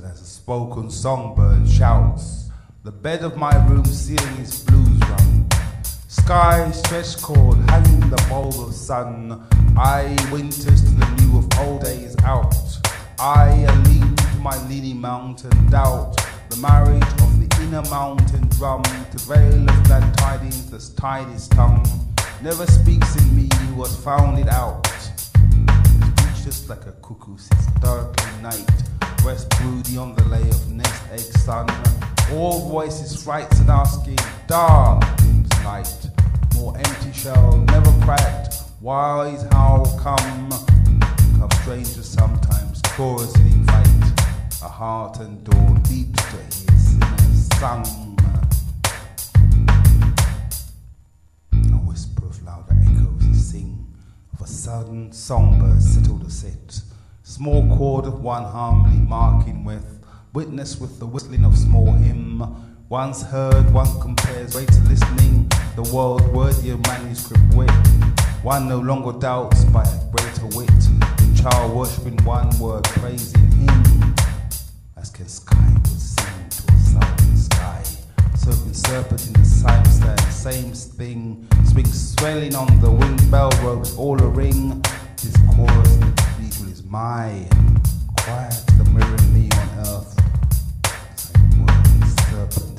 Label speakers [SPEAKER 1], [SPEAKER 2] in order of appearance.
[SPEAKER 1] as a spoken songbird shouts. The bed of my room ceiling is blues rung. Sky stretched cord, hanging the bulb of sun. I winters to the new of old days out. I lean to my leaning mountain doubt. The marriage of the inner mountain drum to veil of glad tidings that's tied his tongue. Never speaks in me who was found it out. Just like a cuckoo sits darkly night, rest broody on the lay of nest egg sun. All voices frights and asking, dark dims night. More empty shell, never cracked, wise how come strangers sometimes chorusly invite. A heart and dawn leaps to hear sinners sung. A whisper of louder echoes sing. Of a sudden songbird settled a set. Small chord of one harmony marking with, witness with the whistling of small hymn. Once heard, one compares greater listening, the world worthy of manuscript wit. One no longer doubts by a greater wit, in child worshipping one word praising him. As can sky would sing to a southern sky, so can serpent in the same thing, swings swelling on the winged bell ropes all a ring. This chorus in the cathedral is my quiet, the mirror me on earth. Same word, serpent